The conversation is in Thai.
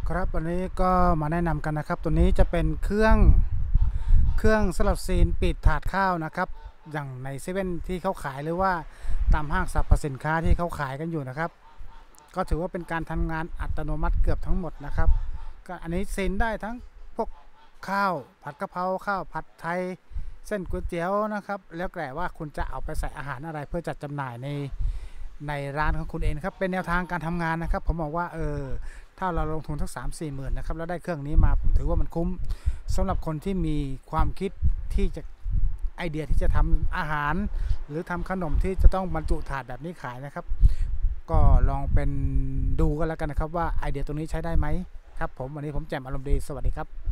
ครับวันนี้ก็มาแนะนำกันนะครับตัวนี้จะเป็นเครื่องสำหรับซีนปิดถาดข้าวนะครับอย่างในเซเว่นที่เขาขายหรือว่าตามห้างสรรพสินค้าที่เขาขายกันอยู่นะครับก็ถือว่าเป็นการทำงานอัตโนมัติเกือบทั้งหมดนะครับก็อันนี้ซีนได้ทั้งพวกข้าวผัดกะเพราข้าวผัดไทยเส้นก๋วยเตี๋ยวนะครับแล้วแต่ว่าคุณจะเอาไปใส่อาหารอะไรเพื่อจัดจำหน่ายในร้านของคุณเองครับเป็นแนวทางการทำงานนะครับผมบอกว่าถ้าเราลงทุนสัก3-4 หมื่นนะครับแล้วได้เครื่องนี้มาผมถือว่ามันคุ้มสำหรับคนที่มีความคิดที่จะไอเดียที่จะทำอาหารหรือทำขนมที่จะต้องบรรจุถาดแบบนี้ขายนะครับก็ลองเป็นดูกันแล้วกันนะครับว่าไอเดียตรงนี้ใช้ได้ไหมครับผมวันนี้ผมแจ่มอารมณ์ดีสวัสดีครับ